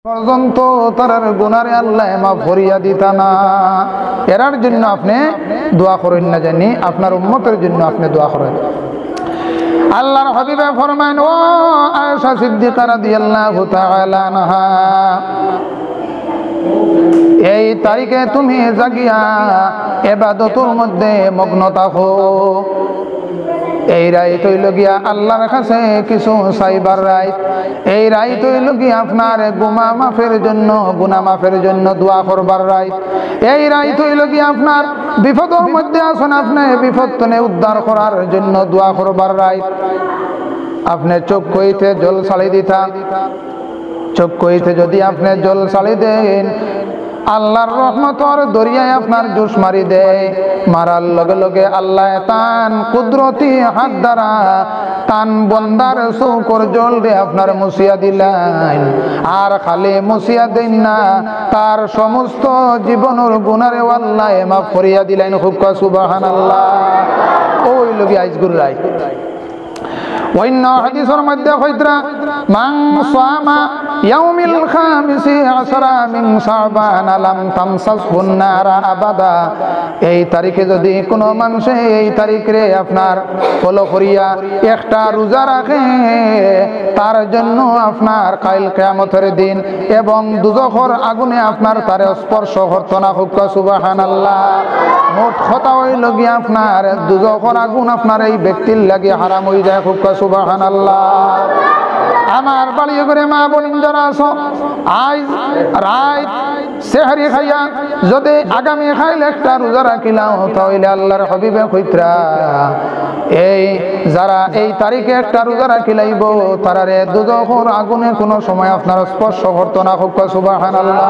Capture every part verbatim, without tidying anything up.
পর্যন্ত তার গুনারে আল্লাহ মাফ করিয়া দিতা না। এরার জন্য আপনি দোয়া করেন না, জানি আপনার উম্মতের জন্য আপনি দোয়া করেন। আল্লাহর হাবিবে ফরমায়েন, ও আয়েশা সিদ্দিকা রাদিয়াল্লাহু তাআলা আনহা, এই তারিখে তুমি জাগিয়া ইবাদতের মধ্যে মগ্ন থাকো। এই রাইত হইল গিয়া আল্লাহর কাছে কিছু চাইবার রাইত। এই রাইত হইল গিয়া আপনার গুনাহ মাফের জন্য গুনাহ মাফের জন্য দোয়া করবার রাইত। এই রাইত হইল গিয়া আপনার বিপদের মধ্যে আছেন, আপনি বিপদ থেকে উদ্ধার করার জন্য দোয়া করবার রাইত। আপনি চোখ কইতে জল ছাড়ি দিতা, চোখ কইতে যদি আপনি জল ছাড়ি দেন, আল্লাহর রহমতর দরিয়ায় আপনার জোশ মারি দেয়। মারার লগে লগে আল্লাহ তান কুদরতি হাত দ্বারা তান বন্দার চৌকর জল রে আপনার মুছিয়া দিলেন। আর খালি মুছিয়া দেন না, তার সমস্ত জীবনের গুনারে আল্লাহ মাফ করিয়া দিলেন। খুব সুবহানাল্লাহ। ওই লগে আইজগুর রাই অন্য হাদিসের মধ্যে কইতরা, মান সামা ইয়াউমিল খামিসি আশরা মিন শাবান লাম তামসাসহুন নারা আবাদা। এই তারিখে যদি কোনো মানুষ এই তারিখে আপনার ফলো করিয়া একটা রোজা রাখে, তার জন্য আপনার কাল কিয়ামতের দিন এবং দুজখের আগুনে আপনার তারে স্পর্শ করত না। খুব সুবহানাল্লাহ। মোট কথা হইল গিয়া আপনার দুজখের আগুন আপনার এই ব্যক্তির লাগে হারাম হয়ে যায়। খুব সুবহানাল্লাহ। আমার বাড়ি করে মা বোন যারা আছো, আজ রাত সেহরি খাইয়া যদি আগামী খাইলে একটা রোজা রাখিলাম, তাহলে আল্লাহর হাবিবে কইতরা, এই যারা এই তারিখে একটা রোজা রাখিলাইব, তারারে দুজখের আগুনে কোনো সময় আপনার স্পর্শ করত না। খুব সুবহানাল্লাহ।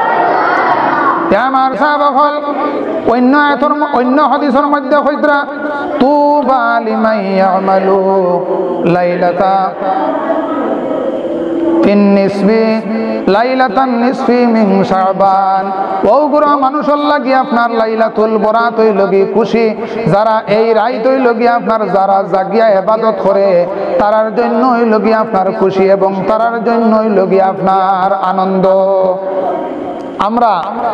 আমার সাহাবাগণ অন্য আয়াতের অন্য হাদিসের মধ্যে কইতরা, তুবা লিমান ইয়ামালু লাইলাতা তিন নিসবি লাইলাতান নিসফি মিন শাবান। ওগুরা মানুষের লাগি আপনার লাইলাতুল বরাত হইল গি খুশি, যারা এই রাত হইল গি আপনার যারা জাগিয়া ইবাদত করে, তারার জন্য হইল গি আপনার খুশি এবং তারার জন্য হইল গি আপনার আনন্দ। আমরা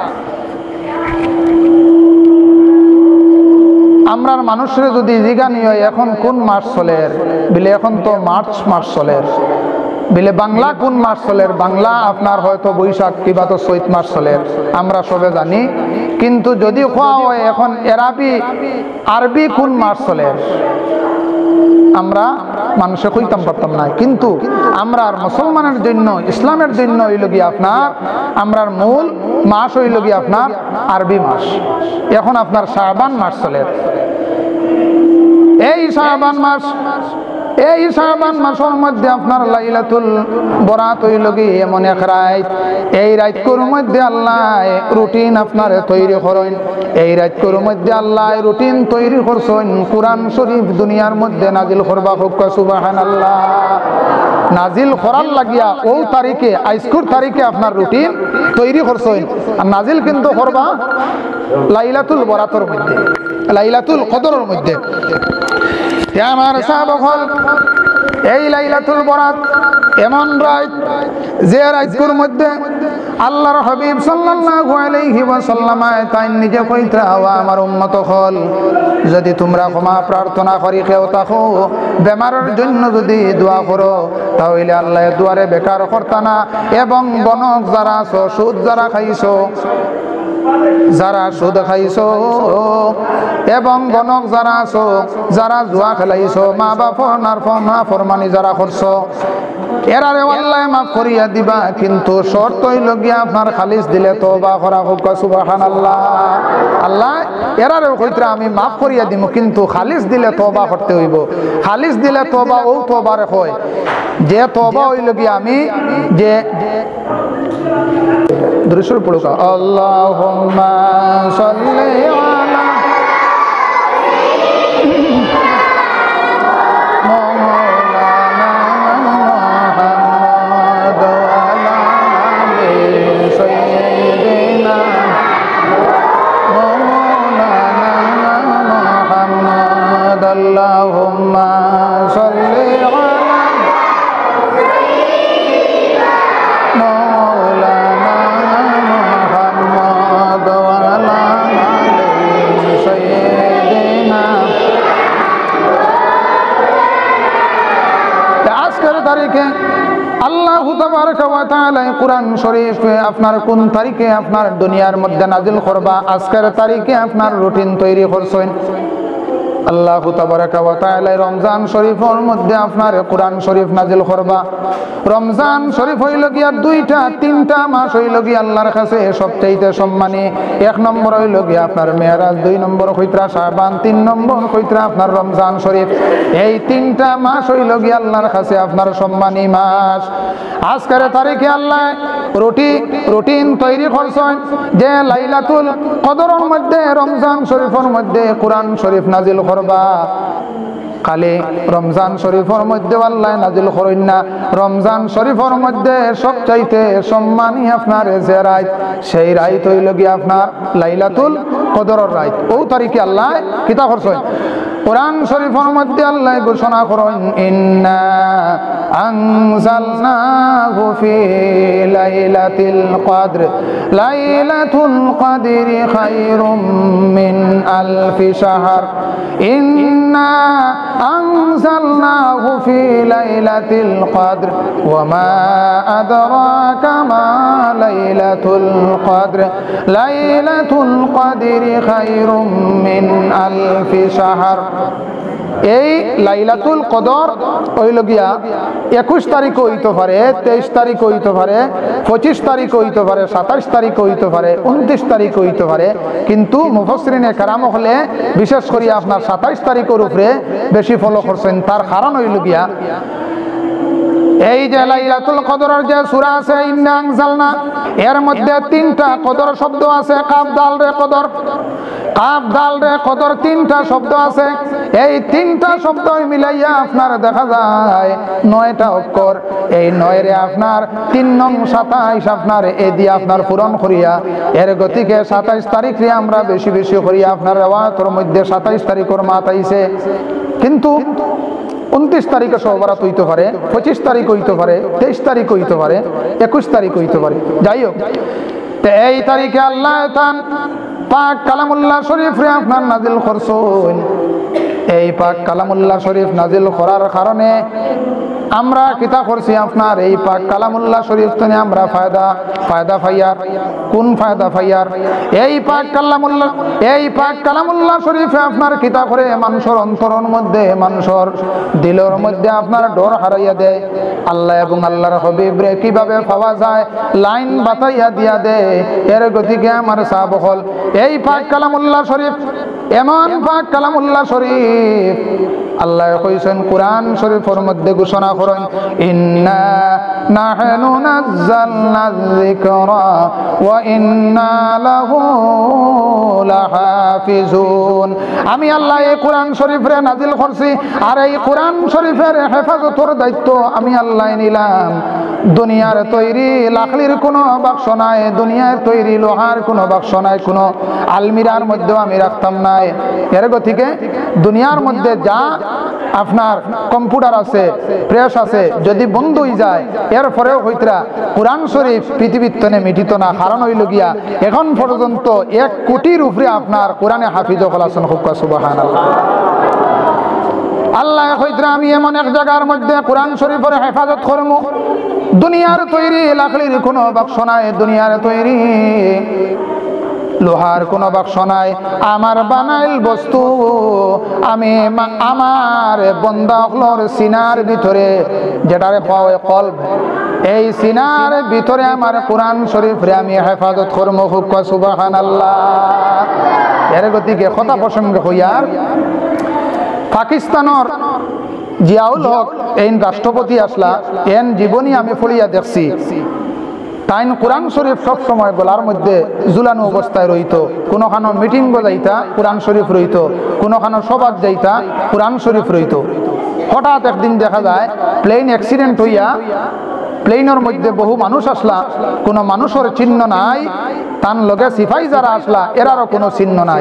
আমরার মানুষের যদি জিজ্ঞানি হয় এখন কোন মাস চলের, বলে এখন তো মার্চ মাস চলের। বলে বাংলা কোন মাস চলের, বাংলা আপনার হয়তো বৈশাখ কিবা তো চৈত মাস চলের, আমরা সবে জানি। কিন্তু যদি কোয়া হয় এখন এরাবি আরবি কোন মাস চলের, আমরা মানুষে কইতাম পারতাম না। কিন্তু আমরা মুসলমানের জন্য ইসলামের জন্য হইল গিয়ে আপনার আমরার মূল মাস হইল গিয়ে আপনার আরবি মাস। এখন আপনার শাবান মাস চলে। এই শাবান মাস এই শাবান মাসের মধ্যে আপনার লাইলাতুল বরাত হইল গিয়ে এমন এক রাত, এই রাতগুলোর মধ্যে আল্লাহ রুটিন আপনার তৈরি করেন। এই রাতগুলোর মধ্যে আল্লাহ রুটিন তৈরি করছেন, কুরআন শরীফ দুনিয়ার মধ্যে নাজিল করবা। খুব সুবহানাল্লাহ। নাজিল করার লাগিয়া ও তারিখে আজকের তারিখে আপনার রুটিন তৈরি করছেন, আর নাজিল কিন্তু করবা লাইলাতুল বরাতের মধ্যে, লাইলাতুল কদরের মধ্যে। আমার সাহাবাগণ এই লাইলাতুল বরাত এমন রাত, যে রাতগুলোর মধ্যে আল্লাহর হাবিব সাল্লাল্লাহু আলাইহি ওয়াসাল্লাম তাই নিজে কইতা, আমার উম্মত হল, যদি তোমরা ক্ষমা প্রার্থনা করি কেউ থাকো, বেমারের জন্য যদি দোয়া করো, তাহলে আল্লাহ দুয়ারে বেকার করতা না। এবং বনক যারা আছো, সুদ যারা খাইছো, যারা সুদ খাইছো এবং গণক যারা আছো, যারা জুয়া খেলাইছো, মা বাপর না ফরমানি যারা করছো, এরারে আল্লাহ মাফ করিয়া দিবা। কিন্তু শর্ত হইল গিয়া আপনার খালিস দিলে তওবা করা। হোক সুবহানাল্লাহ। আল্লাহ এরারে কইতরা আমি মাফ করিয়া দিব, কিন্তু খালিস দিলে তওবা করতে হইব। খালিস দিলে তওবা ও তওবার হয় যে তওবা হইল গিয়া আমি যে দৃশ্যর পড়ুকা, আল্লাহুম্মা সাল্লি আলা মাওলানা মুহাম্মদ ওয়া আলা আলি সাইয়্যিদিনা মাওলানা মুহাম্মদ। আল্লাহুম্মা সাল্লি আলা মাওলানা তাআলা কুরআন শরীফ আপনার কোন তারিখে আপনার দুনিয়ার মধ্যে নাজিল করবা আজকের তারিখে আপনার রুটিন তৈরি করছেন আল্লাহ তাবারাকা ওয়া তাআলা রমজান শরীফের মধ্যে আপনার কুরআন শরীফ নাজিল করবা রমজান শরীফ হইল গিয়া দুইটা তিনটা মাস হইল গিয়া আল্লাহর কাছে সবচেয়ে সম্মানী এক নম্বর হইল গিয়া আপনার মেরাজ দুই নম্বর কইত্রা শাবান তিন নম্বর কইত্রা আপনার রমজান শরীফ এই তিনটা মাস হইল গিয়া আল্লাহর কাছে আপনার সম্মানী মাস আজকের তারিখে আল্লাহ রুটি রুটিন তৈরি করছেন যে লাইলাতুল কদরের মধ্যে রমজান শরীফের মধ্যে কুরআন শরীফ নাজিল করবা কালে রমজান শরীফের মধ্যে আল্লাহ নাজিল করেন না রমজান শরীফের মধ্যে সবচাইতে সম্মানী আপনার যে রাত সেই রাত হইল গিয়া আপনার লাইলাতুল কদরের রাত ও তারিখে আল্লাহ কিতা করছেন কুরআন শরীফের মধ্যে আল্লাহ ঘোষণা করেন ইন্না আনজালনাহু ফি লাইলাতিল কদর লাইলাতুল কদরি খায়রুম মিন আলফি শাহর ইন্না আনজালনাহু ফি লাইলাতিল কদর ওয়া মা আদরাকা মা লাইলাতুল কদর লাইলাতুল কদরি খায়রুম মিন আলফি শাহর এই লাইলাতুল কদর হইল গিয়া একুশ তারিখ হইতে পারে তেইশ তারিখ হইতে পারে পঁচিশ তারিখ হইতে পারে সাতাইশ তারিখ হইতে পারে উনত্রিশ তারিখ হইতে পারে কিন্তু মুফাসসিরিনে কেরাম হলে বিশেষ করে আপনার সাতাইশ তারিখের উপরে বেশি ফলো করছেন তার কারণ হইল গিয়া এই যে লাইলাতুল কদরের যে সূরা আছে ইন্না আনজালনা এর মধ্যে তিনটা কদর শব্দ আছে কাফ দাল রে কদর কাফ দাল রে কদর তিনটা শব্দ আছে এই তিনটা শব্দ মিলাইয়া আপনার দেখা যায় নয়টা অক্ষর এই নয় রে আপনার তিন নং সাতাইশ আপনার এ দিয়ে আপনার পূরণ করিয়া এর গতিকে সাতাইশ তারিখ রে আমরা বেশি বেশি করিয়া আপনার রেওয়ায়তের মধ্যে সাতাইশ তারিখের মাত আইছে কিন্তু উনত্রিশ তারিখে সহবরাত হইতে পারে পঁচিশ তারিখ হইতে পারে তেইশ তারিখ হইতে পারে একুশ তারিখ হইতে পারে যাই হোক এই তারিখে আল্লাহ তান পাক কালামুল্লাহ শরীফ রে আপনার নাজিল করছেন এই পাক কালামুল্লাহ শরীফ নাজিল করার কারণে আমরা কিতা করছি আপনার এই পাক কালামুল্লাহ শরীফ তো আমরা ফায়দা ফায়দা ফাইয়ার কোন ফায়দা ফাইয়ার এই পাক কালামুল্লাহ এই পাক কালামুল্লাহ শরীফে আপনার কিতা করে মানুষের অন্তরের মধ্যে মানুষের দিলের মধ্যে আপনার ডর হারাইয়া দেয় আল্লাহ এবং আল্লাহর হাবিব রে কিভাবে পাওয়া যায় লাইন বাতাইয়া দিয়া দেয় এর গতিকে আমার সাহাবহল এই পাক কালামুল্লাহ শরীফ এমন পাক কালামুল্লাহ শরীফ আল্লাহ কইছেন কুরআন শরীফের মধ্যে ঘোষণা করেন ইন্না নাহনু নাযালনা যিকরা ওয়া ইন্না লাহু লাহাফিজুন আমি আল্লাহ এই কুরআন শরীফে নাজিল করছি আর এই কুরআন শরীফের হেফাজতের দায়িত্ব আমি আল্লাহ নিলাম দুনিয়ার তৈরি লাকড়ির কোনো বাক্স নাই দুনিয়ার তৈরি লোহার কোনো বাক্স নাই কোনো আলমিরার মধ্যে আমি রাখতাম না এর গতিকে দুনিয়ার মধ্যে যা আপনার কম্পিউটার আছে প্রেস আছে যদি বন্ধ হয়ে যায় এরপরেও হইতরা কুরআন শরীফ পৃথিবীর তনে মিটিত না কারণ হইল গিয়া এখন পর্যন্ত এক কোটির উপরে আপনার কোরআনে হাফিজ হলাছেন খুব সুবহানাল্লাহ আল্লাহ হইতরা আমি এমন এক জায়গার মধ্যে কোরআন শরীফের হেফাজত করব দুনিয়ার তৈরি লাকড়ির কোনো বাক্স নাই দুনিয়ার তৈরি লোহার কোনো বাক্স নাই আমার বানাইল বস্তু আমি আমার বন্দা হলোর সিনার ভিতরে যেটারে পাওয়া কলব এই সিনার ভিতরে আমার কোরআন শরীফ রে আমি হেফাজত করবো খুব সুবহানাল্লাহ এর গতিকে কথা প্রসঙ্গ হইয়ার পাকিস্তানের জিয়াউল হক এই রাষ্ট্রপতি আসলা এন জীবনী আমি ফলিয়া দেখছি তাইন কোরআন শরীফ সব সময় গলার মধ্যে ঝুলানো অবস্থায় রইত কোনোখানো মিটিং যাইতা কোরআন শরীফ রইত কোনোখানো সভাত যাইতা কোরআন শরীফ রইত হঠাৎ একদিন দেখা যায় প্লেন অ্যাক্সিডেন্ট হইয়া প্লেনের মধ্যে বহু মানুষ আসলা কোনো মানুষের চিহ্ন নাই তার লগে সিপাই যারা আসলা এরারও কোনো চিহ্ন নাই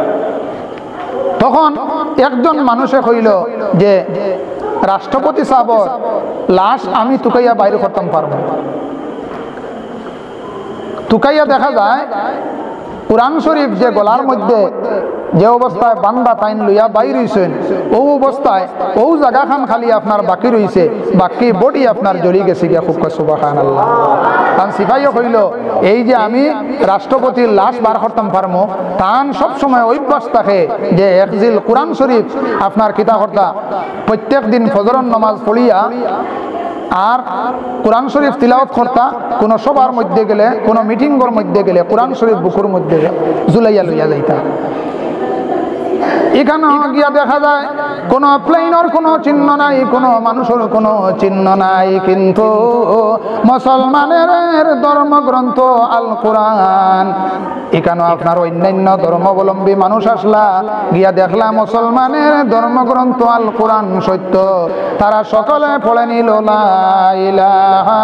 তখন একজন মানুষে কইল যে রাষ্ট্রপতি সাহেব লাশ আমি তুকাইয়া বাইরে করতাম পারবো তুকাইয়া দেখা যায় কোরআন শরীফ যে গলার মধ্যে যে অবস্থায় বান্দা তাইন লইয়া বাইর হইছেন ও অবস্থায় ও জায়গা খান খালি আপনার বাকি রইছে, বাকি বডি আপনার জ্বলি গেছে গিয়া। খুব সুবহানাল্লাহ। কারণ সিপাহীও কইল এই যে আমি রাষ্ট্রপতির লাশ বার করতাম পারমো, তান সবসময় অভ্যাস থাকে যে একজিল কোরআন শরীফ আপনার কিতা করতা প্রত্যেক দিন ফজরের নামাজ পড়িয়া আর কোরআন শরীফ তিলাওয়াত করতা। কোনো সবার মধ্যে গেলে, কোনো মিটিংয়ের মধ্যে গেলে কোরআন শরীফ বুকুর মধ্যে ঝুলাইয়া লইয়া যাইতা। এখানে গিয়া দেখা যায় কোনো প্লেনের কোনো চিহ্ন নাই, কোনো মানুষের কোনো চিহ্ন নাই, কিন্তু মুসলমানের ধর্মগ্রন্থ আল কোরআন। এখানে আপনার অন্যান্য ধর্মাবলম্বী মানুষ আসলা, গিয়া দেখলা মুসলমানের ধর্মগ্রন্থ আল কোরআন সত্য। তারা সকলে পড়ে নিল লা ইলাহা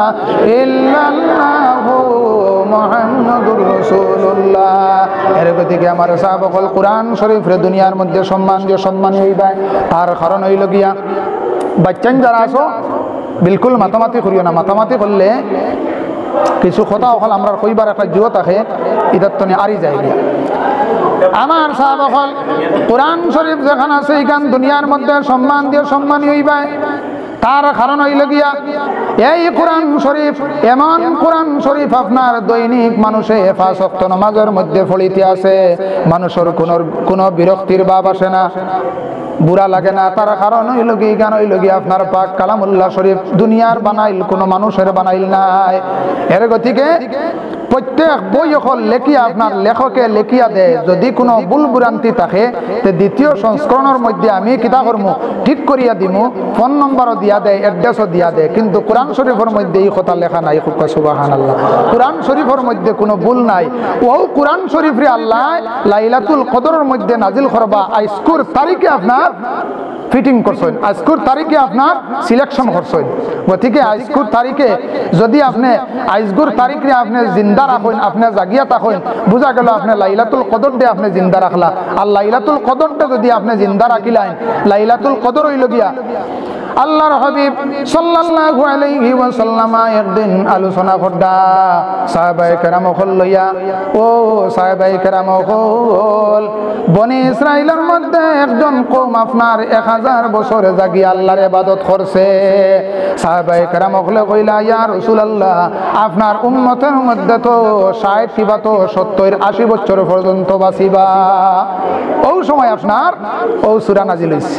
ইল্লাল্লাহু মুহাম্মাদুর রাসূলুল্লাহ। এর গতিকে আমার সাহাবাগণ কোরআন শরীফ রে দুনিয়ার মধ্যে সম্মান দিয়ে সম্মান হইবা। তার কারণ হইল গিয়া বাচ্চান যারা আছো বিলকুল মাতামাতি করিও না। মাতামাতি করলে কিছু কথা হল আমরা কইবার একটা জুয়ো থাকে, ইদার তনে আরি যায় গিয়া। আমার সাহাবাগণ কোরআন শরীফ যেখানে আছে এখান দুনিয়ার মধ্যে সম্মান দিয়ে সম্মানী হইবা। তার কারণ হইল গিয়া এই কোরআন শরীফ এমন কোরআন শরীফ আপনার দৈনিক মানুষে পাঁচ ওয়াক্ত নামাজের মধ্যে পড়িতে আছে, মানুষের কোনো কোনো বিরক্তির ভাব আসে না, বুড়া লাগে না। তার কারণ হইল গিয়ে গান হইল গিয়ে আপনার পাক কালামুল্লাহ শরীফ দুনিয়ার বানাইল, কোনো মানুষের বানাইল নাই। এর গতিকে প্রত্যেক বই এখন লেখিয়া আপনার লেখকে লেখিয়া দেয়, যদি কোনো ভুল ভ্রান্তি থাকে তে দ্বিতীয় সংস্করণের মধ্যে আমি কিতা করবো ঠিক করিয়া দিমু, ফোন নম্বরও দিয়া দেয়, অ্যাড্রেসও দিয়া দেয়। কিন্তু কোরআন শরীফের মধ্যে এই কথা লেখা নাই। খুব সুবহানাল্লাহ। কোরআন শরীফের মধ্যে কোনো ভুল নাই। ও কোরআন শরীফরে আল্লাহ লাইলাতুল কদরের মধ্যে নাজিল করবা আজকুর তারিখে আপনার ফিটিং করছেন, আজকুর তারিখে আপনার সিলেকশন করছেন। গতিকে আজকুর তারিখে যদি আপনি আজকুর তারিখে আপনি জিন্দা রাখেন, আপনি জাগিয়া থাকেন, বোঝা গেল আপনি লাইলাতুল কদর দিয়ে আপনি জিন্দা রাখলা। আর লাইলাতুল কদরটা যদি আপনি জিন্দা রাখিলেন, লাইলাতুল কদর হইল গিয়া আল্লাহর হাবিব সাল্লাল্লাহু আলাইহি ওয়াসাল্লাম একদিন আলোচনা করদা সাহাবায়ে কেরাম হল লইয়া। ও সাহাবায়ে কেরাম হল বনি ইসরাইলের মধ্যে একজন কওম আপনার এক হাজার বছর জাগি আল্লাহর ইবাদত করছে। সাহাবায়ে কেরাম হল কইলা ইয়া রাসূলুল্লাহ আপনার উম্মতের মধ্যে তো ষাট কিবা তো সত্তর আশি বছর পর্যন্ত বাঁচিবা। ওই সময় আপনার ও সূরা নাজিল হইছে।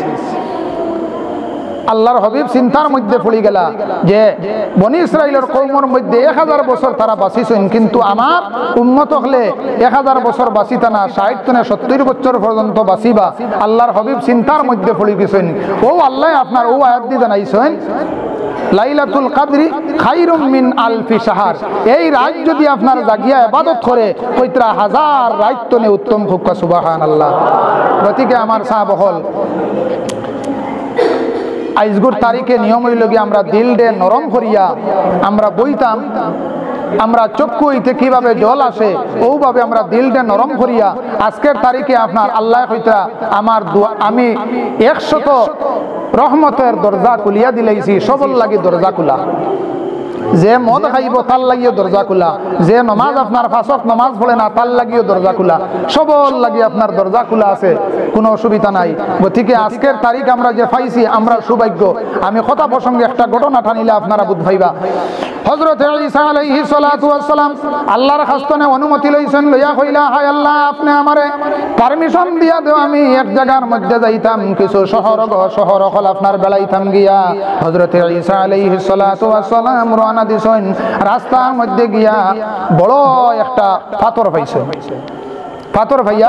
আল্লাহর হাবিব চিন্তার মধ্যে পড়ে গেলা যে বনি ইসরাইলের কওমের মধ্যে এক হাজার বছর তারা বাঁচিছেন, কিন্তু আমার উম্মত হলে এক হাজার বছর বাঁচিতা না, ষাট থেকে সত্তর বছর পর্যন্ত বাঁচিবা। আল্লাহর হাবিব চিন্তার মধ্যে পড়ে গেছেন। ও আল্লাহ আপনার ও আয়াত দিয়ে জানাইছেন লাইলাতুল কদরি খায়রুম মিন আলফি শাহর। এই রাত যদি আপনার জাগিয়া ইবাদত করে কয়টা হাজার রাত তনে উত্তম। খুব সুবহানাল্লাহ। গতিকে আমার সাহাবাহল আজগুর তারিখে নিয়ম হইল গিয়ে আমরা দিল ডে নরম করিয়া আমরা বইতাম, আমরা চক্ষু হইতে কিভাবে জল আসে ওভাবে আমরা দিলটা নরম করিয়া আজকের তারিখে আপনার আল্লাহ হইতা আমার আমি একশত রহমতের দরজা খুলিয়া দিলাইছি, সবল লাগি দরজা খুলা। যে মদ খাইব তার লাগিও দরজা খোলা, যে নমাজ আপনার ফাঁসক নমাজ পড়ে না তার লাগিও দরজা খোলা, সবল লাগি আপনার দরজা খোলা আছে, কোনো অসুবিধা নাই। গতিকে আজকের তারিখ আমরা যে পাইছি আমরা সৌভাগ্য। আমি কথা প্রসঙ্গে একটা ঘটনা টানিলে আপনারা বুঝ ভাইবা। হযরত ঈসা আলাইহিস সালাতু ওয়াস সালাম আল্লাহর খাস্তনে অনুমতি লইছেন, লইয়া কইলা হায় আল্লাহ আপনি আমারে পারমিশন দিয়া দেও, আমি এক জায়গার মধ্যে যাইতাম, কিছু শহর শহর হল আপনার বেলাইতাম গিয়া। হযরত ঈসা আলাইহিস সালাতু ওয়াস সালাম রওনা দিছেন, রাস্তার মধ্যে গিয়া বড় একটা পাথর পাইছে। পাথর ভাইয়া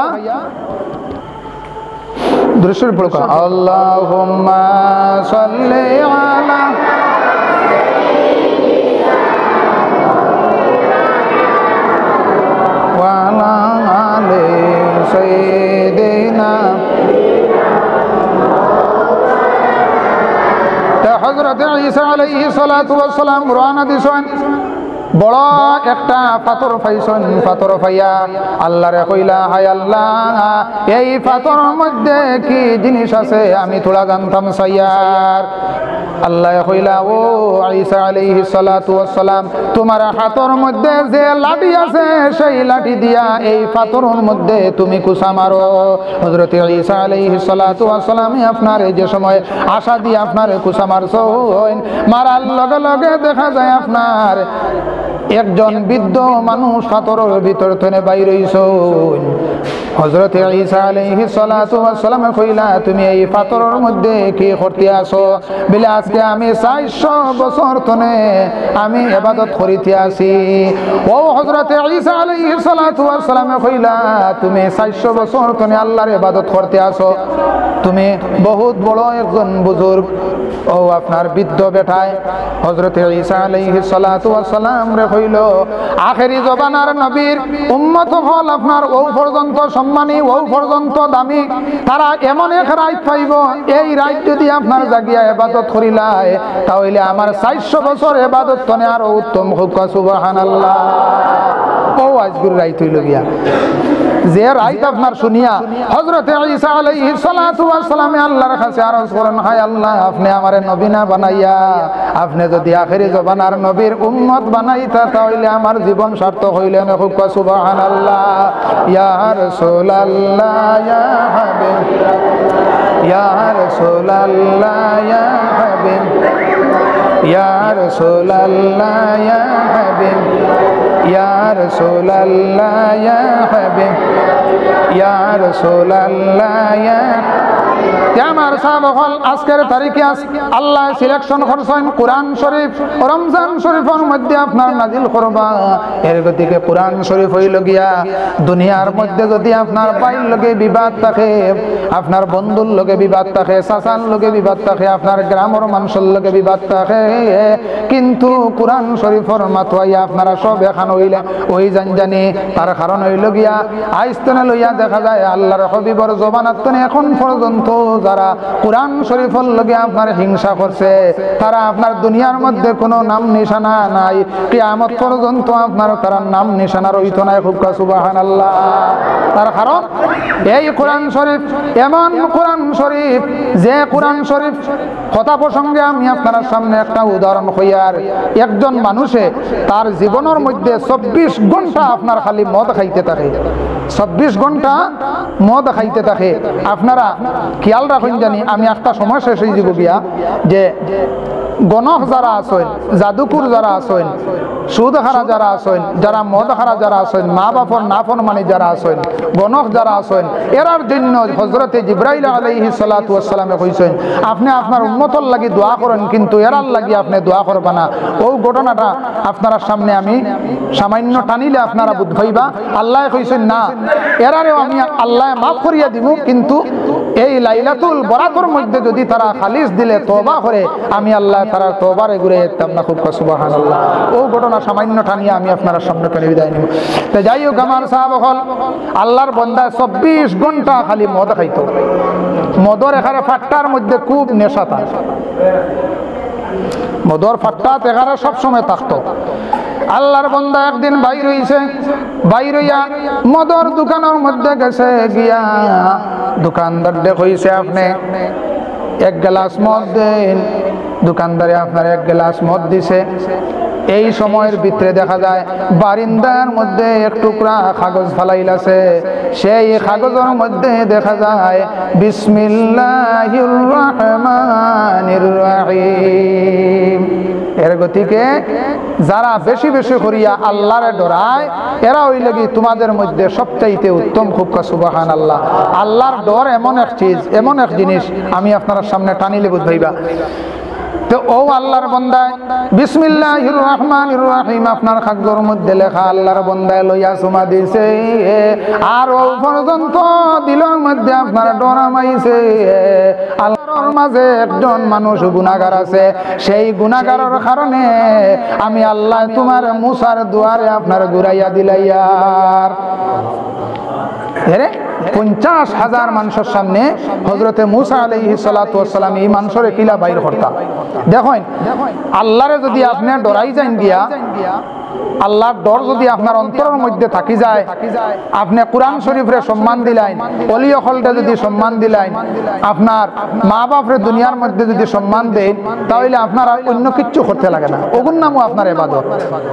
দৃশ্যের পড়কা আল্লাহুম্মা সাল্লি আলা ওয়া আলা আলি সাইয়্যিদিনা। তা হযরত ঈসা আলাইহিস সালাতু ওয়াস সালাম রওনা দিছেন, বড় একটা পাথর পাইছেন। পাথর পাইয়া আল্লাহরে কইলা হায় আল্লাহ এই পাথরের মধ্যে কি জিনিস আছে আমি থোড়া জানতাম সাইয়ার। আল্লাহ কইলা ও ঈসা আলাইহিস সালাতু ওয়াস সালাম তোমার হাতের মধ্যে যে লাঠি আছে সেই লাঠি দিয়া এই পাথরের মধ্যে তুমি কুসা মারো হযরত ঈসা আলাইহিস সালাতু ওয়াস সালাম আপনার এই যে সময় আশা দিয়ে আপনার কুসা মারছো মারার লগে লগে দেখা যায় আপনার একজন বৃদ্ধ মানুষ পাথরের ভিতর থেকে বাইর হইছো হযরত ঈসা আলাইহিস সালাতু ওয়াস সালাম কইলা তুমি এই পাথরের মধ্যে কি করতে আসো বলে আজকে আমি চারশো বছর ধরে আমি ইবাদত করিতে আছি ও হযরত ঈসা আলাইহিস সালাতু ওয়াস সালাম কইলা তুমি চারশো বছর ধরে আল্লাহর ইবাদত করতে আসো তুমি বহুত বড় একজন বুজুর্গ ও আপনার বৃদ্ধ বেটায় হযরত ঈসা আলাইহিস সালাতু ওয়াস সালাম রে কইল আখেরি জমানার নবীর উম্মত হল আপনার ও পর্যন্ত সম্মানী ও পর্যন্ত দামি তারা এমন এক রাত পাইব এই রাত যদি আপনার জাগিয়া ইবাদত করিলাই তাহলে আমার চারশো বছর ইবাদত তনে আরো উত্তম হোক সুবহানাল্লাহ ও আজগুর রাত হইল গিয়া যে রাত আপনার শুনিয়া হযরত ঈসা আলাইহিস সালাতু ওয়াস সালাম আল্লাহর কাছে আরজ করেন হায় আল্লাহ আপনি আমারে নবী না বানাইয়া আপনি যদি আখেরি জমানার নবীর উম্মত বানাইতা তাহলে আমার জীবন সার্থক হইলে না হোক সুবহানাল্লাহ ইয়া রাসূলুল্লাহ ইয়া হাবিব ইয়া রাসূলুল্লাহ ইয়া হাবিব ইয়া রাসূলুল্লাহ ইয়া হাবিব ইয়া রাসূলুল্লাহ ইয়া হাবিব ইয়া রাসূলুল্লাহ ইয়া আমার সাহাবাগণ আজকের তারিখে আল্লাহ সিলেকশন করছেন কোরআন শরীফ রমজান শরীফের মধ্যে আপনার নাজিল করবা এর গতিকে কোরআন শরীফ হইল গিয়া দুনিয়ার মধ্যে যদি আপনার ভাইয়ের লগে বিবাদ থাকে আপনার বন্ধুর লগে বিবাদ থাকে চাচার লগে বিবাদ থাকে আপনার গ্রামের মানুষের লগে বিবাদ থাকে কিন্তু কোরআন শরীফের মাতোয়াইয়া আপনারা সব এখান হইলে ওই জান জানি তার কারণ হইল গিয়া আইস্তনে লইয়া দেখা যায় আল্লাহর হাবিবর জবানাতনে এখন পর্যন্ত যারা কোরআন শরীফের লগে আপনার হিংসা করছে তারা আপনার দুনিয়ার মধ্যে কোনো নাম নিশানা নাই কিয়ামত পর্যন্ত আপনার তারা নাম নিশানা রইতো না খুব সুবহানাল্লাহ তার কারণ এই কোরআন শরীফ এমন কোরআন শরীফ যে কোরআন শরীফ কথা প্রসঙ্গে আমি আপনার সামনে একটা উদাহরণ হইয়ার একজন মানুষে তার জীবনের মধ্যে চব্বিশ ঘন্টা আপনার খালি মদ খাইতে থাকে চব্বিশ ঘন্টা মদ খাইতে থাকে আপনারা খেয়াল রাখুন জানি আমি একটা সময় শেষ হয়ে যাব গিয়া যে গণক যারা আছেন জাদুকুর যারা আছেন সুদ হারা যারা আছেন যারা মদ হারা যারা আছেন মা বাপর নাফরমানি যারা আছেন গণক যারা আছেন এরার জন্য হযরতে জিবরাইল আলাইহিস সালাতু ওয়াস সালামে কইছেন আপনি আপনার উম্মতর লাগি দোয়া করেন কিন্তু এরার লাগি আপনি দোয়া করবা না ও ঘটনাটা আপনার সামনে আমি সামান্য টানিলে আপনারা বুঝ ভাইবা আল্লাহ কইছেন না এরারেও আমি আল্লাহ মাফ করিয়া দিব কিন্তু এই লাইলাতুল বরাতের মধ্যে যদি তারা খালিস দিলে তওবা করে আমি আল্লাহ তারা তওবারে ঘুরে যেতাম না খুব সুবহানাল্লাহ ও ঘটনা সামান্য টানিয়ে আমি আপনার সামনে টেনে বিদায় নিব তো যাই হোক আমার সাহাবাগণ আল্লাহর বান্দা চব্বিশ ঘন্টা খালি মদ খাইতো মদর এখানে ফাট্টার মধ্যে খুব নেশা থাকে মদর ফাট্টা এখানে সবসময় থাকতো আল্লাহর বান্দা একদিন বাইর হইছে বাইর হইয়া মদর দোকানের মধ্যে গেছে গিয়া দোকানদার কইছে আপনি এক গ্লাস মদ দেন দোকানদারে আপনার এক গ্লাস মদ দিছে এই সময়ের ভিতরে দেখা যায় বারিন্দার মধ্যে এক টুকরা কাগজ ফালাইলাছে সেই কাগজের মধ্যে দেখা যায় বিসমিল্লাহির রহমানির রহিম এর গতিকে যারা বেশি বেশি করিয়া আল্লাহরে ডরায় এরা হইল কি তোমাদের মধ্যে সবচাইতে উত্তম খুব সুবহানাল্লাহ আল্লাহর ডর এমন এক চিজ এমন এক জিনিস আমি আপনার সামনে টানিলে বুঝাইবা তো ও আল্লাহর বান্দায় বিসমিল্লাহির রহমানির রহিম আপনার কাগজের মধ্যে লেখা আল্লাহর বান্দায় লইয়া সুমা দিছে আর ও পর্যন্ত দিলের মধ্যে আপনার ডরা মাইছে আল্লাহর মাঝে একজন মানুষ গুনাহগার আছে সেই গুনাহগারের কারণে আমি আল্লাহ তোমার মুসার দুয়ারে আপনার ঘুরাইয়া দিলাইয়ার এরে পঞ্চাশ হাজার মানুষের সামনে হযরতে মূসা আলাইহিস সালাতু ওয়াস সালাম এই মানুষের কিলা বাইর করতা। দেখেন আল্লাহরে যদি আপনি ডরাই যান গিয়া, আল্লাহর ডর যদি আপনার অন্তরের মধ্যে থাকি যায়, আপনি কোরআন শরীফরে সম্মান দিলেন, ওলি হলটা যদি সম্মান দিলেন, আপনার মা বাপরে দুনিয়ার মধ্যে যদি সম্মান দেন, তাহলে আপনার অন্য কিচ্ছু করতে লাগে না, ওগুন নামও আপনার ইবাদত।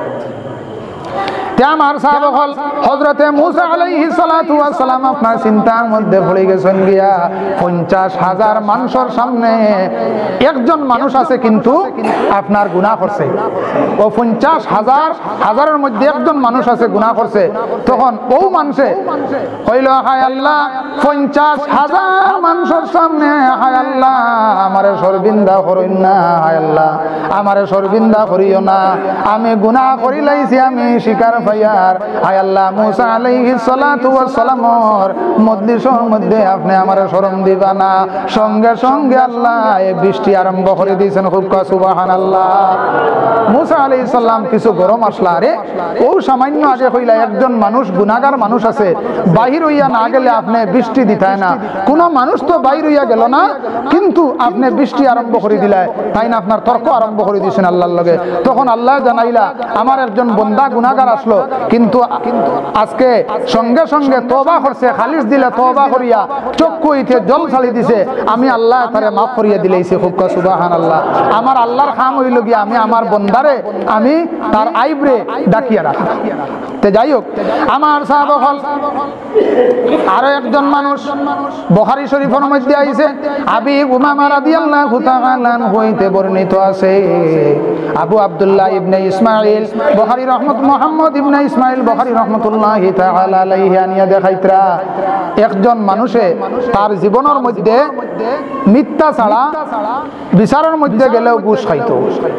আমার সাহাবগণ হযরতে মূসা আলাইহিস সালাতু ওয়াস সালাম আপনার চিন্তার মধ্যে পড়ে গেছেন গিয়া, পঞ্চাশ হাজার মানুষের সামনে একজন মানুষ আছে কিন্তু আপনার গুনাহ করছে, ও পঞ্চাশ হাজার হাজারের মধ্যে একজন মানুষ আছে গুনাহ করছে। তখন ও মানুষে কইল, হায় আল্লাহ, পঞ্চাশ হাজার মানুষের সামনে হায় আল্লাহ আমারে শর্মিন্দা করিও না, হায় আল্লাহ আমারে শর্মিন্দা করিও না, আমি গুনাহ করি লাইছি, আমি স্বীকার পাইয়ার, হায় আল্লাহ মূসা আলাইহিস সালাতু ওয়াস সালামর মজলিসের মধ্যে আপনি আমারে শরম দিবা না। সঙ্গে সঙ্গে আল্লাহ এই বৃষ্টি আরম্ভ করে দিয়েছেন, খুব কা সুবহানাল্লাহ। মূসা আলাইহিস সালাম কিছু গরম আসলা, আরে ও সামান্য আগে কইলা একজন মানুষ গুনাহগার মানুষ আছে, বাহির হইয়া না গেলে আপনি বৃষ্টি দিতায় না, কোন মানুষ তো বাহির হইয়া গেল না, কিন্তু আপনি বৃষ্টি আরম্ভ করে দিলাই, তাই না আপনার তর্ক আরম্ভ করে দিয়েছেন আল্লাহর লগে। তখন আল্লাহ জানাইলা, আমার একজন বান্দা গুনাহগার আসলো, কিন্তু আজকে সঙ্গে সঙ্গে তওবা করছে, খালিস দিলে তওবা করিয়া চক্ষু হইতে জল ছাড়ি দিছে, আমি আল্লাহ তারে মাফ করিয়া দিলাইছি, খুব কা সুবহানাল্লাহ। আমার আল্লাহর কাম হইল গিয়া আমি আমার বান্দারে আমি তার আইবরে ডাকিয়া রাখা। তে যাই হোক, আমার সাহাবাগণ আরো একজন মানুষ বুখারী শরীফের মধ্যে আইছে, আবি উমামা রাদিয়াল্লাহু তাআলা আনহু হইতে বর্ণিত আছে, আবু আব্দুল্লাহ ইবনে ইসমাঈল বুখারী রহমত মুহাম্মদ ইবনে ইসমাঈল বুখারী রাহমাতুল্লাহি তাআলা আলাইহি আনিয়া দেখাইতরা, একজন মানুষে তার জীবনের মধ্যে মিথ্যা ছাড়া বিচারের মধ্যে গেলেও ঘুষ খাইতো,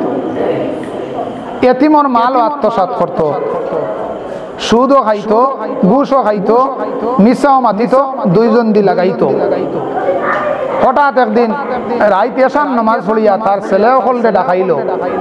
এতিমর মালও আত্মসাৎ করত, সুদও খাইতো, ঘুষও খাইতো, মিছাও মাতিত, দুইজন দি লাগাইতো। হঠাৎ একদিন রাইত এশার নামাজ পড়িয়া তার ছেলেও হলদে ডাকাইল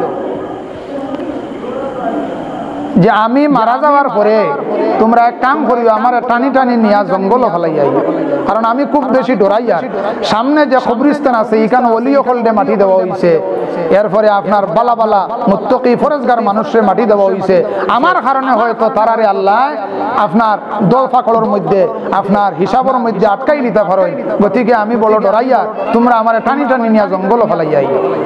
যে আমি মারা যাওয়ার পরে তোমরা এক কাম করিও, আমার টানি টানি নিয়া জঙ্গল ফেলাই যাই, কারণ আমি খুব বেশি ডরাইয়া, সামনে যে কবরস্থান আছে এখানে অলিও হলদে মাটি দেওয়া হয়েছে, এরপরে আপনার বালা বালা মুত্তাকি ফরেজগার মানুষের মাটি দেওয়া হয়েছে, আমার কারণে হয়তো তারারে আল্লাহ আপনার দল ফাকড়ের মধ্যে আপনার হিসাবের মধ্যে আটকাই নিতে পারেন, গতিকে আমি বড় ডরাইয়া তোমরা আমার টানি টানি নিয়া জঙ্গল ফেলাই যাই।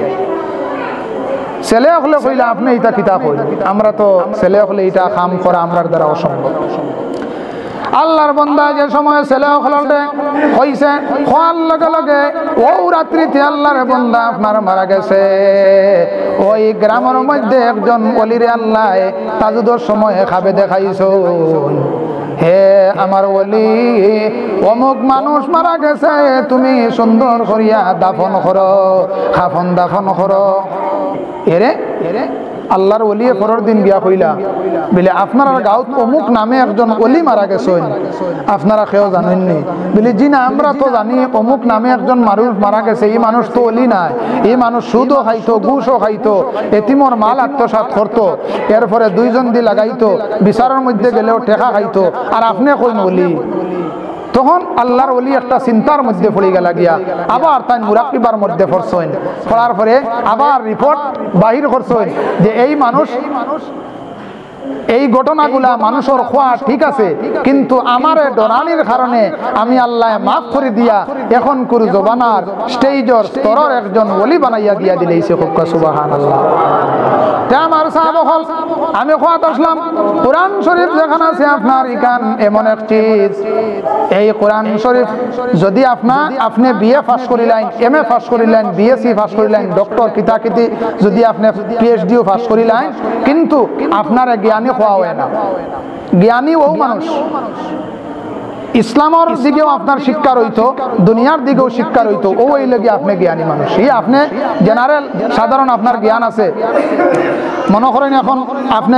ছেলে হলে কইলা আপনি এটা কিতা কইল, আমরা তো ছেলে হলে এটা কাম করা আমরার দ্বারা অসম্ভব। আল্লাহর বান্দা যে সময় ছেলে হলতে হইছে, হওয়ার লগে লগে ও রাত্রিতে আল্লাহর বান্দা আপনার মারা গেছে, ওই গ্রামের মধ্যে একজন ওলিরে আল্লাহ তাজুদের সময় খাবে দেখাইছো, হে আমার ওলি অমুক মানুষ মারা গেছে, তুমি সুন্দর করিয়া দাফন করো, খাফন দাফন করো। এরে আল্লাহর ওলি পরের দিন গিয়া কইলা বলে আপনার গাঁত অমুক নামে একজন ওলি মারা গেছেন, আপনারা কেউ জানেননি? বলে জি না, আমরা তো জানি অমুক নামে একজন মানুষ মারা গেছে, এই মানুষ তো ওলি নাই, এই মানুষ সুদও খাইতো, ঘুষও খাইতো, এতিমর মাল আত্মসাৎ করতো, এরপরে দুইজন দি লাগাইতো, বিচারের মধ্যে গেলেও টেকা খাইতো, আর আপনি কইন ওলি। তখন আল্লাহর ওলি একটা চিন্তার মধ্যে পড়ে গেল গিয়া, আবার তাই মুরাকিবার মধ্যে পড়ছেন, পড়ার পরে আবার রিপোর্ট বাহির করছেন যে এই মানুষ এই ঘটনাগুলা মানুষের খোয়া ঠিক আছে, কিন্তু আমার ডরানির কারণে আমি আল্লাহ মাফ করে দিয়া এখন কুরু জবানার স্টেজর স্তরের একজন ওলি বানাইয়া দিয়া দিলেইছে, খুব সুবহানাল্লাহ। আমার সাহাবাগণ আমি খোয়াত আসলাম, কোরআন শরীফ যেখানে আছে আপনার ইকান এমন এক চিজ, এই কোরআন শরীফ যদি আপনার আপনি বিএ পাস করিলেন, এম এ পাস করিলেন, বিএসসি পাস করিলেন, ডক্টর কিতাকিতি যদি আপনি পিএইচডিও পাস করিলেন, কিন্তু আপনার জ্ঞানী হওয়া হয় না। জ্ঞানী ও মানুষ ইসলামের দিকেও আপনার শিক্ষা রইতো, দুনিয়ার দিকেও শিক্ষা রইতো, ও এই লাগে আপনি জ্ঞানী মানুষ। এই আপনি জেনারেল সাধারণ আপনার জ্ঞান আছে, মনে করেন এখন আপনি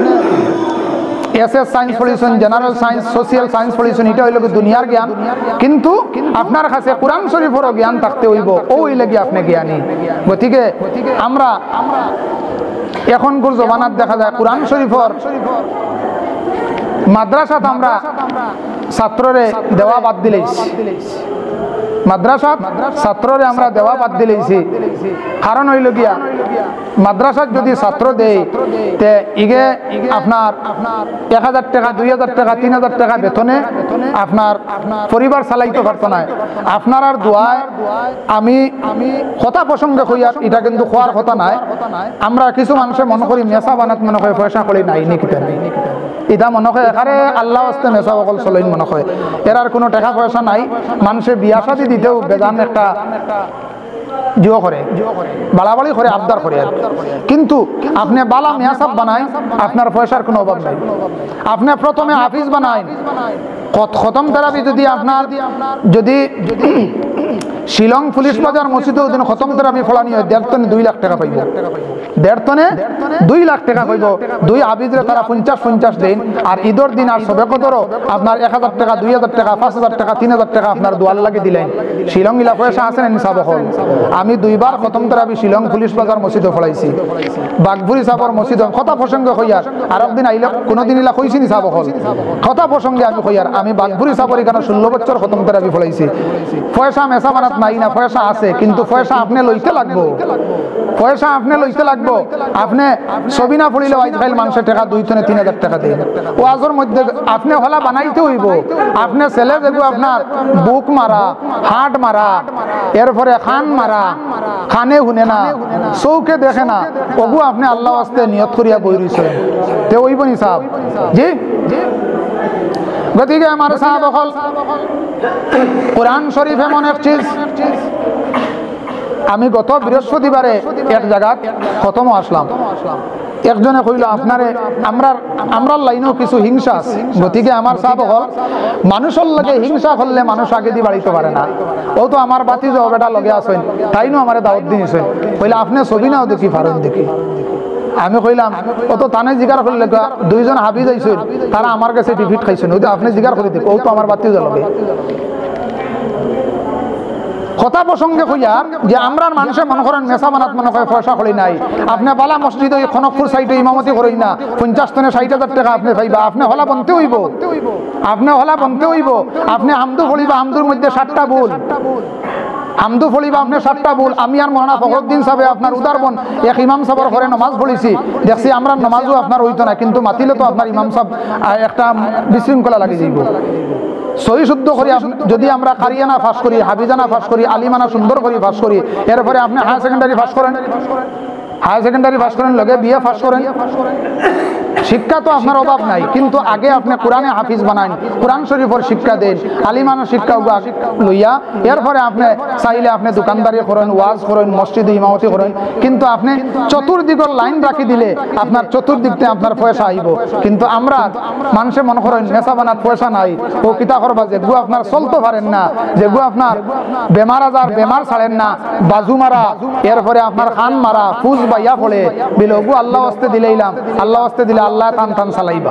এসএস সায়েন্স পড়িয়েছেন, জেনারেল সায়েন্স, সোশিয়াল সায়েন্স পড়িয়েছেন, এটা হইল দুনিয়ার জ্ঞান, কিন্তু আপনার কাছে কোরআন শরীফেরও জ্ঞান থাকতে হইব, ও ওই লাগে আপনি জ্ঞানী। গতিকে আমরা এখনকার জমানাত দেখা যায় কোরআন শরীফের মাদ্রাসাত আমরা ছাত্ররে দেওয়া বাদ দিলেছি, মাদ্রাসাত ছাত্ররে আমরা দেওয়া বাদ দিলেছি। কারণ হইল গিয়া মাদ্রাসাত যদি ছাত্র দেয় তে ইগে আপনার এক হাজার টাকা দুই হাজার টাকা তিন হাজার টাকা বেতনে আপনার পরিবার চালাইতে পারতো না। আপনার আর দোয়ায় আমি কথা প্রসঙ্গে হইয়ার এটা কিন্তু খোয়ার কথা নাই। আমরা কিছু মানুষের মনে করি মেসা বানাত মনে হয় পয়সা করি নাই নিকিতে নাই, এটা মনে হয় এখানে আল্লাহ আস্তে মেসা অকল চলেন মনে হয় এর আর কোনো টাকা পয়সা নাই। মানুষের বিয়া শাদী দিতেও বেজান একটা জিও করে, বাড়াবাড়ি করে, আবদার করে। কিন্তু আপনি বালা মেয়াসাব বানায় আপনার পয়সার কোনো অভাব নাই। আপনি প্রথমে হাফিজ বানায় খতম তেরাবি যদি আপনার যদি শিলং পুলিশ বাজার মসজিদে ওদিন খতম তেরাবি ফলানি হয় দেড় টনে দুই লাখ টাকা পাইব, দেড় টনে দুই লাখ টাকা পাইব। দুই হাফিজরে তারা পঞ্চাশ পঞ্চাশ দিন আর ঈদের দিন আর সবে কতরও আপনার এক হাজার টাকা দুই হাজার টাকা পাঁচ হাজার টাকা তিন হাজার টাকা আপনার দোয়াল লাগে দিলেন। শিলং ইলা পয়সা আছে না নিসাব হল। আমি দুইবার খতম তেরাবি শিলং পুলিশ বাজার মসজিদে ফলাইছি, বাঘপুরি সাবর মসজিদ কথা প্রসঙ্গে হইয়ার আর একদিন আইলে কোনোদিন ইলা কইছি নিসাব হল কথা প্রসঙ্গে আমি হইয়ার আমি বাঘপুরি সাবর এখানে ষোলো বছর খতম তেরাবি ফলাইছি। পয়সা মেসা বানাত নাই না, পয়সা আছে কিন্তু পয়সা আপনি লইতে লাগবো, পয়সা আপনি লইতে লাগবো। আপনি ছবি না পড়িলে আইজ ফাইল মানুষের টাকা দুই থেকে তিন হাজার টাকা দেন ওয়াজের মধ্যে আপনি হলা বানাইতে হইব। আপনি ছেলে দেখবো আপনার বুক মারা হাট মারা এরপরে খান মারা খানে শুনে না চৌকে দেখে না ওগু আপনি আল্লাহ আস্তে নিয়ত করিয়া বই রইছে তে হইব নি সাহেব জি। গতিকে আমার সাহেব হল কোরআন শরীফ এমন এক চিজ। আমি গত বৃহস্পতিবারে এক জায়গাত খতম আসলাম, একজনে কইল আপনারে আমরা আমরার লাইনেও কিছু হিংসা আছে। গতিকে আমার সাহেব হল মানুষের লগে হিংসা করলে মানুষ আগে দিয়ে বাড়িতে পারে না। ও তো আমার বাতি যাও বেটা লগে আসেন তাইনো আমার দাওয়াত দিয়েছে কইলে আপনি ছবি নাও দেখি ফারুক দেখি। আমি কইলাম ও তো তানে জিগার করলে দুইজন হাবিজ আইছেন তারা আমার কাছে টিফিট খাইছেন ওই তো আপনি জিগার করে দেখ ও তো আমার বাতি যাও লগে। কথা প্রসঙ্গে কইয়ার যে আমরা মানুষের মনে করেন মেসা বানাত মনে করে পয়সা করি নাই। আপনি বালা মসজিদ ওই খনকপুর সাইডে ইমামতি করেন না পঞ্চাশ টনে ষাট হাজার টাকা আপনি পাইবা। আপনি হলা বনতে হইব, আপনি হলা বনতে হইব। আপনি আমদু ফলিবা আমদুর মধ্যে ষাটটা ভুল, আমদু ফলিবা আপনি সাতটা ভুল। আমি আর মহানা ফখরুদ্দিন সাহেব আপনার উদারবন এক ইমাম সাহেবের ঘরে নমাজ পড়েছি দেখছি আমরা নমাজও আপনার হইতো না কিন্তু মাতিলে তো আপনার ইমাম সাহেব একটা বিশৃঙ্খলা লাগি যাইব। সহি শুদ্ধ করি যদি আমরা কারিয়ানা ফাঁস করি হাবিজানা ফাঁস করি আলিমানা সুন্দর করি ফাঁস করি এরপরে আপনি হায়ার সেকেন্ডারি ফাঁস করেন হায়ার সেকেন্ডারি ফাঁস করেন লগে বিয়ে ফাঁস করেন। শিক্ষা তো আপনার অভাব নাই কিন্তু আগে আপনি কোরআনে হাফিজ বানান কোরআন শরীফের শিক্ষা দেন আলিমানা শিক্ষা লইয়া এরপরে আপনি চাইলে আপনি দোকানদারি করেন ওয়াজ করেন মসজিদে ইমামতি করেন। কিন্তু আপনি চতুর্দিকের লাইন রাখি দিলে আপনার চতুর্দিকতে আপনার পয়সা আইব। কিন্তু আমরা মানুষে মনে করেন নেশা বানাত পয়সা নাই ও কিতা করবা যেগুলো আপনার চলতে পারেন না যেগুলো আপনার বেমার আজার বেমার ছাড়েন না বাজু মারা এরপরে আপনার খান মারা ফুজ বাইয়া পড়ে বিলগু আল্লাহ আস্তে দিলেইলাম আল্লাহ আস্তে দিলে আল্লাহ টান টান চালাইবা।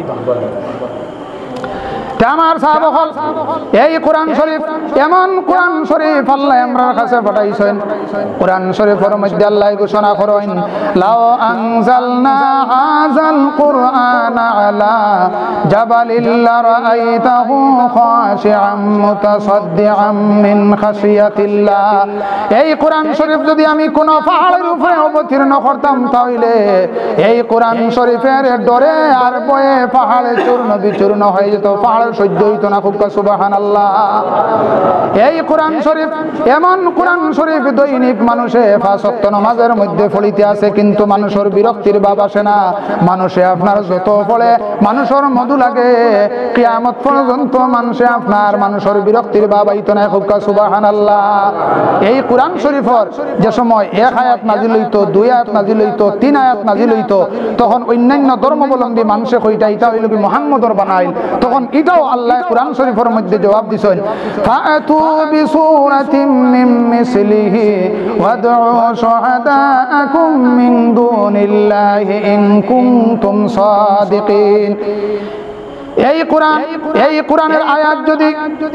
আমার সাহাবা হল এই কোরআন শরীফ এমন কোরআন শরীফ আল্লাহ আমরার কাছে পাঠাইছেন। কোরআন শরীফের মধ্যে আল্লাহ ঘোষণা করেন লাউ আনজালনা হাযাল কুরআনা আলা জাবালিল লারাআইতাহু খাশিআম মুতাসাদ্দিআম মিন খাশিয়াতিল্লাহ। এই কোরআন শরীফ যদি আমি কোন পাহাড়ের উপরে অবতীর্ণ করতাম তাহলে এই কোরআন শরীফের ডরে আর ভয়ে পাহাড়ে চূর্ণ বিচূর্ণ হয়ে যেত, পাহাড় সহ্য হইতো না। খুব সুবহানাল্লাহ। এই কোরআন শরীফ এমন কোরআন শরীফ দৈনিক মানুষে পাঁচ ওয়াক্ত নামাজের মধ্যে পড়িতে আছে কিন্তু মানুষের বিরক্তির ভাব আসে না। মানুষে আপনার যত পড়ে মানুষের মধু লাগে কিয়ামত পর্যন্ত মানুষে আপনার মানুষের বিরক্তির ভাব আইতো না। খুব সুবহানাল্লাহ। এই কোরআন শরীফের যে সময় এক আয়াত নাজিল হইতো দুই আয়াত নাজিল হইতো তিন আয়াত নাজিল হইতো তখন অন্যান্য ধর্মাবলম্বী মানুষে কইটা এটা হইল কি মুহাম্মদর বানাইল তখন এটাও আল্লাহ কোরআন শরীফের মধ্যে জবাব দিছেন ফাতু বিসূরাতিম মিন মিসলিহি ওয়াদউ শুহাদাআকুম মিন দুনিল্লাহি ইন কুনতুম সাদিকিন। এই কোরআন এই কোরআনের আয়াত যদি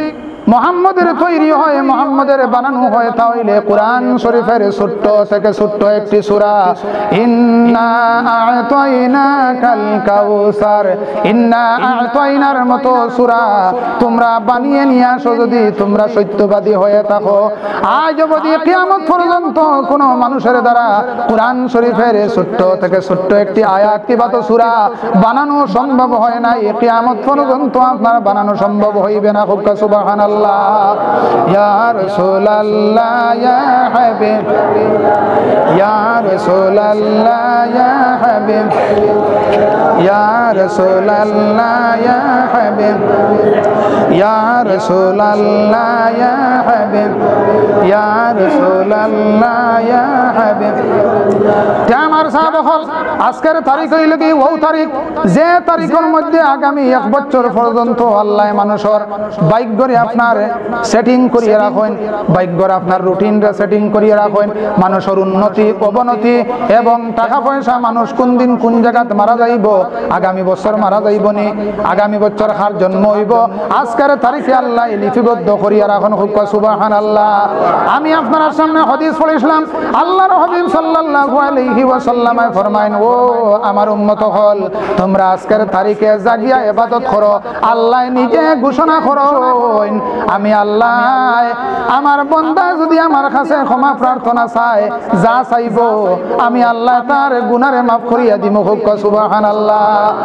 মুহাম্মদের তৈরি হয়, মুহাম্মদের বানানো হয়, তাহলে কোরআন শরীফের ছোট্ট থেকে ছোট্ট একটি সূরা ইন্না আ'তাইনাকাল কাউসার, ইন্না আ'তাইনার মতো সূরা তোমরা বানিয়ে নিয়ে আসো যদি তোমরা সত্যবাদী হয়ে থাকো। আজ অবধি কিয়ামত পর্যন্ত কোনো মানুষের দ্বারা কোরআন শরীফের ছোট্ট থেকে ছোট্ট একটি আয়াত কিংবা তো সূরা বানানো সম্ভব হয় না। কিয়ামত পর্যন্ত আপনার বানানো সম্ভব হইবে না। খুব সুবহানাল্লাহ। ইয়া রাসূলুল্লাহ ইয়া হাবিব, ইয়া রাসূলুল্লাহ ইয়া হাবিব, ইয়া রাসূলুল্লাহ ইয়া হাবিব, ইয়া রাসূলুল্লাহ ইয়া হাবিব, ইয়া রাসূলুল্লাহ ইয়া হাবিব। আমার সাহাবাগণ আজকের তারিখ হইল কি ও তারিখ যে তারিখের মধ্যে আগামী এক বছর পর্যন্ত আল্লাহ মানুষের ভাগ্যরে আপনার সেটিং করিয়ে রাখেন, ভাগ্যর আপনার রুটিনটা সেটিং করিয়ে রাখেন, মানুষের উন্নতি অবনতি এবং টাকা পয়সা মানুষ কোন দিন কোন জায়গাতে মারা যাইব, আগামী বছর মারা যাইব নি, আগামী বছর কার জন্ম হইব, আজকের তারিখে আল্লাহ লিপিবদ্ধ করিয়া রাখেন। খুব সুবহানাল্লাহ। আমি আপনার সামনে হাদিস পড়েছিলাম, আল্লাহর হাবিব সাল্লাল্লাহু আলাইহি ওয়াসাল্লাম ফরমায়েন, ও আমার উম্মত হল তোমরা আজকের তারিখে জাগিয়া ইবাদত করো। আল্লাহ নিজে ঘোষণা করেন, আমি আল্লাহ আমার বান্দা যদি আমার কাছে ক্ষমা প্রার্থনা চায়, যা চাইব আমি আল্লাহ তার গুনারে মাফ করিয়া দিব। খুব সুবহানাল্লাহ।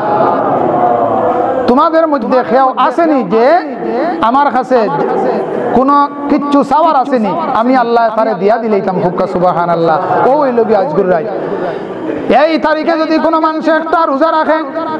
তোমাদের মধ্যে কেউ আসেনি যে আমার কাছে কোনো কিচ্ছু চাওয়ার আসেনি, আমি আল্লাহ তারে দিয়া দিলেইতাম। খুব সুবহানাল্লাহ। ও ওই লোকে আজগুর রায় এই তারিখে যদি কোনো মানুষ একটা রোজা রাখে,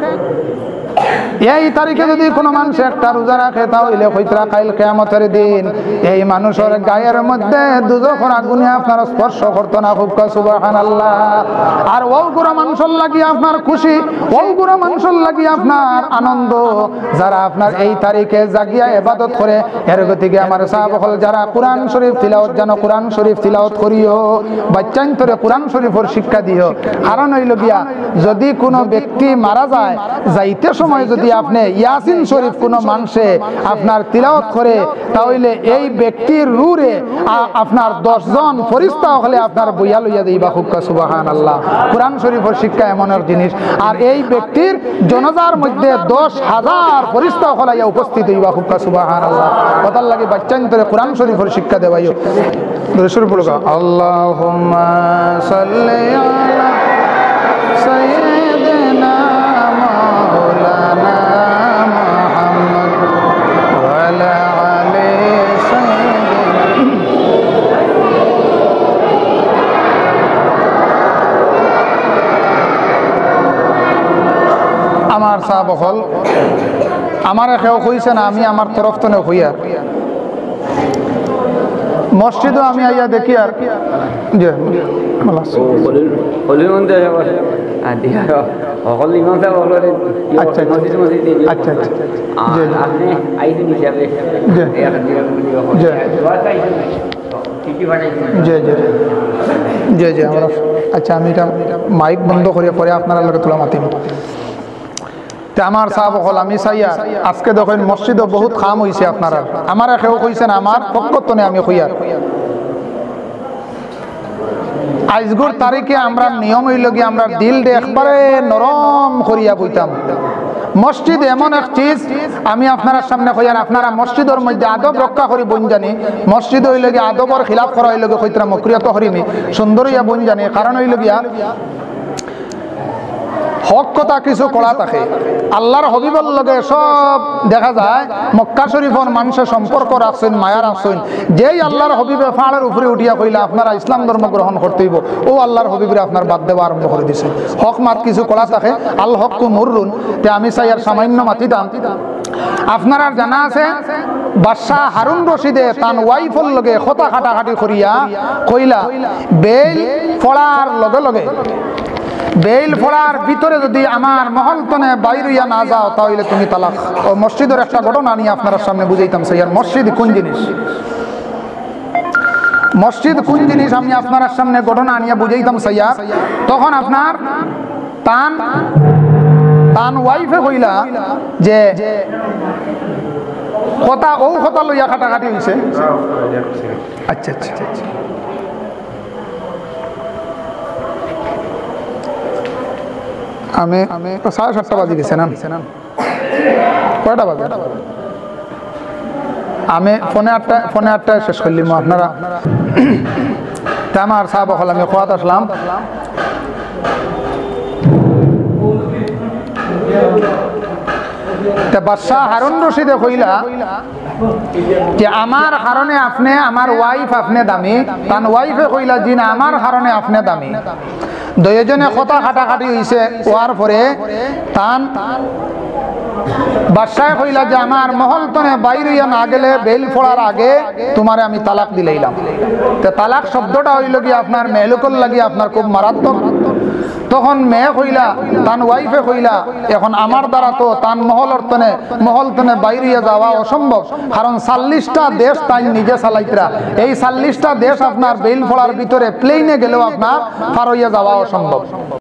এই তারিখে যদি কোনো মানুষ একটা রোজা রাখে, তাহলে হইতরা কাইল কিয়ামতের দিন এই মানুষের গায়ের মধ্যে দুজখের আগুনে আপনার স্পর্শ করতো না। খুব সুবহানাল্লাহ। আর ও গুড়া মানুষের লাগি আপনার খুশি, ও গুড়া মানুষের লাগি আপনার আনন্দ যারা আপনার এই তারিখে জাগিয়া ইবাদত করে। এর গতিকে আমার সাহাবাগণ যারা কোরআন শরীফ তিলাওয়াত জানো, কোরআন শরীফ তিলাওয়াত করিও, বাচ্চান্তরে কোরআন শরীফের শিক্ষা দিও। কারণ হইল গিয়া যদি কোনো ব্যক্তি মারা যায়, যাইতে সময় যদি আপনি ইয়াসিন শরীফ কোনো মানুষে আপনার তিলাওয়াত করে, তাহলে এই ব্যক্তির রূরে আপনার দশজন ফেরেশতা হলে আপনার বইয়া লইয়া দিবা। খুব সুবহানাল্লাহ। কোরআন শরীফের শিক্ষা এমন এক জিনিস, আর এই ব্যক্তির জানাজার মধ্যে দশ হাজার ফেরেশতা হলাইয়া উপস্থিত হইবা। খুব সুবহানাল্লাহ। কথার লাগে বাচ্চান্তরে কোরআন শরীফের শিক্ষা দেবাইও। দরুদ পড়ো। আল্লাহুম্মা সাল্লি আলা সাইয়্যিদিনা মাওলানা মুহাম্মদ ওয়া আলা আলি সাইয়্যিদিনা। আমার সাহাবাগণ আমার কেউ কইছে না, আমি আমার তরফ থেকে হইয়া মসজিদও আমি আইয়া দেখি। আর জি আচ্ছা, আমি এটা মাইক বন্ধ করিয়া পরে আপনারা লগে তোলা মাতিম। আমার সাহাব হল আমি চাইয়া আজকে দেখেন মসজিদও বহুত খাম হয়েছে আপনারা, আমার কেউ কইছেন আমার পক্ষতনে আমি কইয়ার। আজগুর তারিখে আমরা নিয়ম হইল গিয়ে আমরা দিল দে একবারে নরম করিয়া বইতাম। মসজিদ এমন এক চিজ, আমি আপনার সামনে কইয়ার আপনারা মসজিদের মধ্যে আদব রক্ষা করি বন জানি। মসজিদ হইল গিয়া আদবর খিলাফ করা হইল গিয়ে কইতরা মকরিয়াত হরিমি সুন্দর হইয়া বন জানি। কারণ হইল গিয়া হক কথা কিছু করা থাকে, আল্লাহর হবিবর লগে সব দেখা যায় মক্কা শরীফের মানুষের সম্পর্ক রাখছেন, মায়া রাখছেন। যেই আল্লাহর হবিবে পাহাড়ের উপরে উঠিয়া কইলা আপনারা ইসলাম ধর্ম গ্রহণ করতেইব, ও আল্লাহর হবিবরে আপনার বাদ দেওয়া আরম্ভ করে দিছে। হক মাত কিছু করা থাকে, আল হক কু মুররুন। তে আমি চাই আর সামান্য মাতি দাম। আপনারা জানা আছে বাদশাহ হারুন রশিদে তান ওয়াইফর লগে কথা কাটাকাটি করিয়া কইলা বেল ফলার লগে লগে বেল ফোড়ার ভিতরে যদি আমার মহল তনে বাইরিয়া না যাও তাহলে তুমি তালাক। ও মসজিদের একটা ঘটনা নিয়ে আপনার সামনে বুঝাইতাম। স্যার মসজিদ কোন জিনিস, মসজিদ কোন জিনিস আমি আপনার সামনে ঘটনা নিয়ে বুঝাইতাম। স্যার তখন আপনার তান তান ওয়াইফে কইলা যে কথা ও কথা লইয়া কাটাকাটি হয়েছে। আচ্ছা আচ্ছা আচ্ছা আমি আমি সাড়ে সাতটা বাজে গেছে না কয়টা বাজে আমি ফোনে আটটা ফোনে আটটায় শেষ করলাম আপনারা আমার সাহেব হল আমি খোয়াত আসলাম বাদশাহ হারুন রশিদে কইলা যে আমার কারণে আপনি আমার ওয়াইফ আপনি দামি তান ওয়াইফে কইলা জি না আমার কারণে আপনি দামি দুইজনে কথা কাটাকাটি হয়েছে হওয়ার পরে তান বাদশাহ কইলা যে আমার মহল তনে বাইরে না গেলে বেল ফোড়ার আগে তোমারে আমি তালাক দিলাইলাম তো তালাক শব্দটা হইল কি আপনার মেহলুকল লাগি আপনার খুব মারাত্মক তখন মেয়ে কইলা তান ওয়াইফে কইলা এখন আমার দ্বারা তো তান মহলর তনে মহল তনে বাইরে যাওয়া অসম্ভব কারণ চল্লিশটা দেশ তাই নিজে চালাইতরা এই চল্লিশটা দেশ আপনার বেল ফোড়ার ভিতরে প্লেনে গেলেও আপনার পার হইয়া যাওয়া অসম্ভব।